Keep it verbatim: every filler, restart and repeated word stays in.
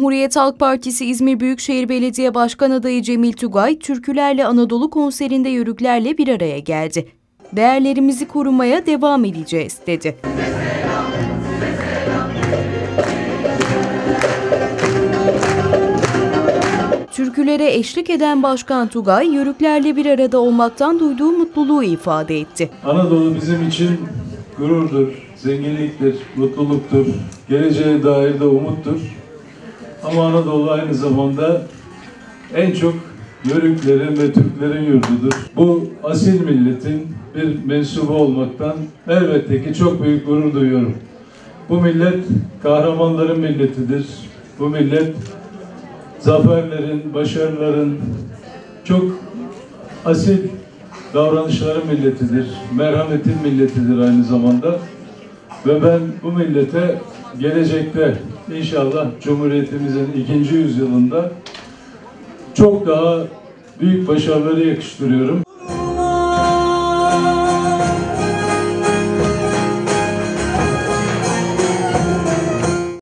Cumhuriyet Halk Partisi İzmir Büyükşehir Belediye Başkan Adayı Cemil Tugay, Türkülerle Anadolu konserinde Yörüklerle bir araya geldi. Değerlerimizi korumaya devam edeceğiz, dedi. Türkülere eşlik eden Başkan Tugay, Yörüklerle bir arada olmaktan duyduğu mutluluğu ifade etti. Anadolu bizim için gururdur, zenginliktir, mutluluktur, geleceğe dair de umuttur. Ama Anadolu aynı zamanda en çok Yörüklerin ve Türklerin yurdudur. Bu asil milletin bir mensubu olmaktan elbette ki çok büyük gurur duyuyorum. Bu millet kahramanların milletidir. Bu millet zaferlerin, başarıların, çok asil davranışların milletidir. Merhametin milletidir aynı zamanda. Ve ben bu millete gelecekte inşallah Cumhuriyetimizin ikinci yüzyılında çok daha büyük başarıları yakıştırıyorum.